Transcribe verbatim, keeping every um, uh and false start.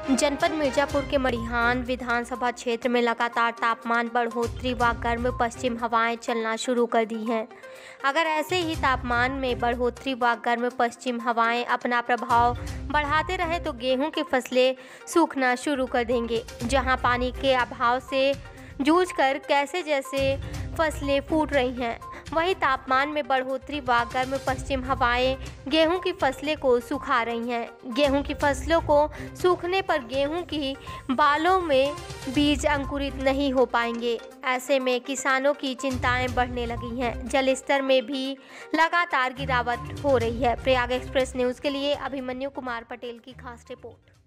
जनपद मिर्जापुर के मड़िहान विधानसभा क्षेत्र में लगातार तापमान बढ़ोतरी व गर्म पश्चिम हवाएं चलना शुरू कर दी हैं। अगर ऐसे ही तापमान में बढ़ोतरी व गर्म पश्चिम हवाएं अपना प्रभाव बढ़ाते रहे तो गेहूं की फसलें सूखना शुरू कर देंगे। जहां पानी के अभाव से जूझकर कैसे जैसे फसलें फूट रही हैं, वहीं तापमान में बढ़ोतरी व गर्म पश्चिम हवाएं गेहूं की फसलें को सुखा रही हैं। गेहूं की फसलों को सूखने पर गेहूं की बालों में बीज अंकुरित नहीं हो पाएंगे। ऐसे में किसानों की चिंताएं बढ़ने लगी हैं। जल स्तर में भी लगातार गिरावट हो रही है। प्रयाग एक्सप्रेस न्यूज़ के लिए अभिमन्यु कुमार पटेल की खास रिपोर्ट।